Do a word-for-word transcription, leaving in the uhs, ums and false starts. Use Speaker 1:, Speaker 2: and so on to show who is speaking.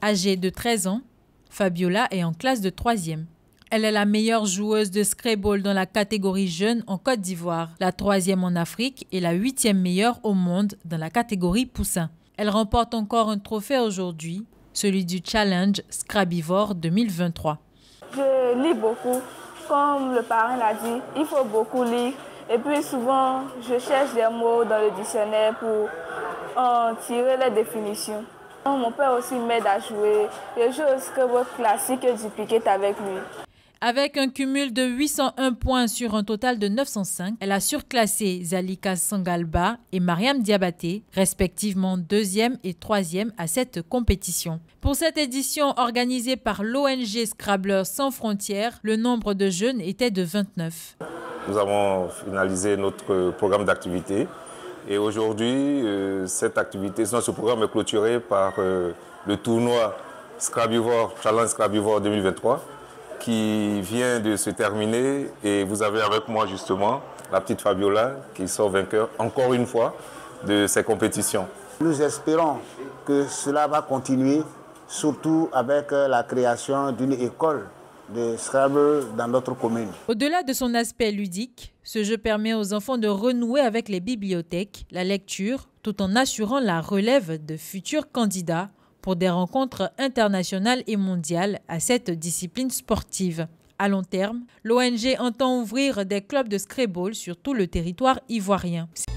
Speaker 1: Âgée de treize ans, Fabiola est en classe de troisième. Elle est la meilleure joueuse de Scrabble dans la catégorie jeune en Côte d'Ivoire, la troisième en Afrique et la huitième meilleure au monde dans la catégorie poussin. Elle remporte encore un trophée aujourd'hui, celui du Challenge Scrabivore deux mille vingt-trois.
Speaker 2: Je lis beaucoup. Comme le parrain l'a dit, il faut beaucoup lire. Et puis souvent, je cherche des mots dans le dictionnaire pour en tirer les définitions. Mon père aussi m'aide à jouer. Je joue au Scrabble classique et du piquet avec lui.
Speaker 1: Avec un cumul de huit cent un points sur un total de neuf cent cinq, elle a surclassé Zalika Sangalba et Mariam Diabaté, respectivement deuxième et troisième à cette compétition. Pour cette édition organisée par l'O N G Scrabblers sans frontières, le nombre de jeunes était de vingt-neuf.
Speaker 3: Nous avons finalisé notre programme d'activité et aujourd'hui, euh, cette activité, ce programme est clôturé par euh, le tournoi Scrabivore, Challenge Scrabivore deux mille vingt-trois. Qui vient de se terminer et vous avez avec moi justement la petite Fabiola qui sort vainqueur encore une fois de ces compétitions.
Speaker 4: Nous espérons que cela va continuer, surtout avec la création d'une école de Scrabble dans notre commune.
Speaker 1: Au-delà de son aspect ludique, ce jeu permet aux enfants de renouer avec les bibliothèques, la lecture, tout en assurant la relève de futurs candidats pour des rencontres internationales et mondiales à cette discipline sportive. À long terme, l'O N G entend ouvrir des clubs de Scrabble sur tout le territoire ivoirien.